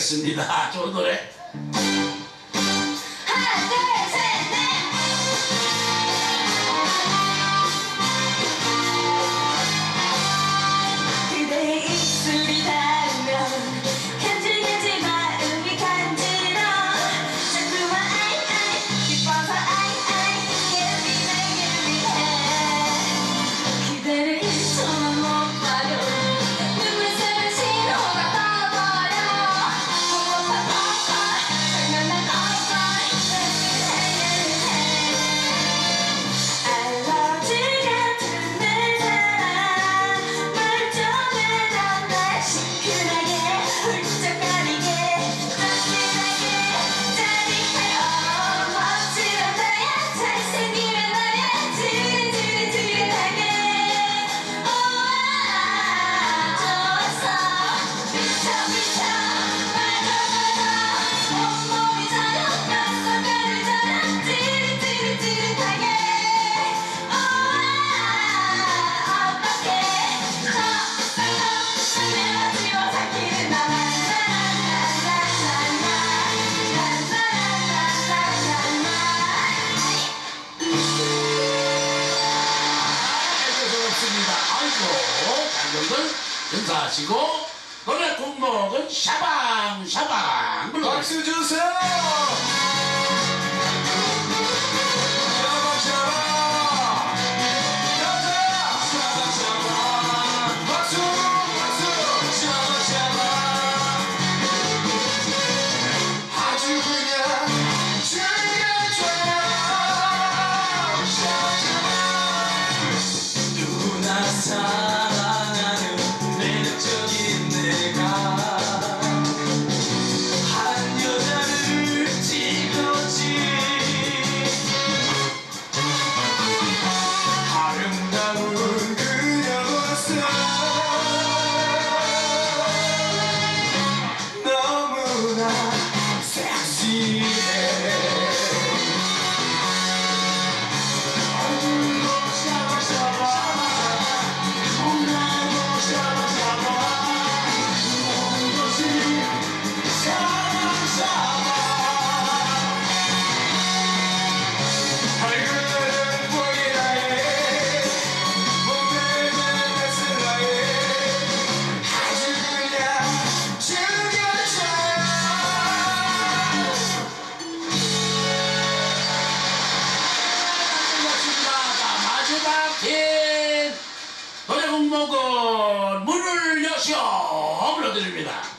듣겠습니다. 좋은 노래. 하나, 둘, 셋, 넷. 그대의 입술이 닿으면 간질간질 마음이 간지러. 자꾸만 아이 기뻐서 아이 예민해 그대를 1초만 못 봐도 눈물샘을 신호가 떠버려. 장난난 알러지 같은 내 사랑 멀쩡한 날 시큰하게 훌쩍거리게 따뜻하게 짜릿해. 멋지면 나야 잘생기면 나야 지릿지릿지릿하게 좋았어 미쳐 맞아 온몸이 저녁 뼛속까지 저녁 지릿지릿지릿하게 어떡해 내가 지워삭히는 좋습니다. 아이고, 장병들 인사하시고 노래 곡목은 샤방샤방 불러드립니다. 박수 주세요. 샤방샤방 가자. 샤방샤방 박수 박수 샤방샤방 아주 그냥 즐겨줘요. 샤방샤방 누구나 사랑하는 매력적인 내가 한 여자를 찍었지. 아름다운 그녀 모습 너무나 섹시해. 마지막 팀 노래 곡목은 문을 여시오 불러드립니다.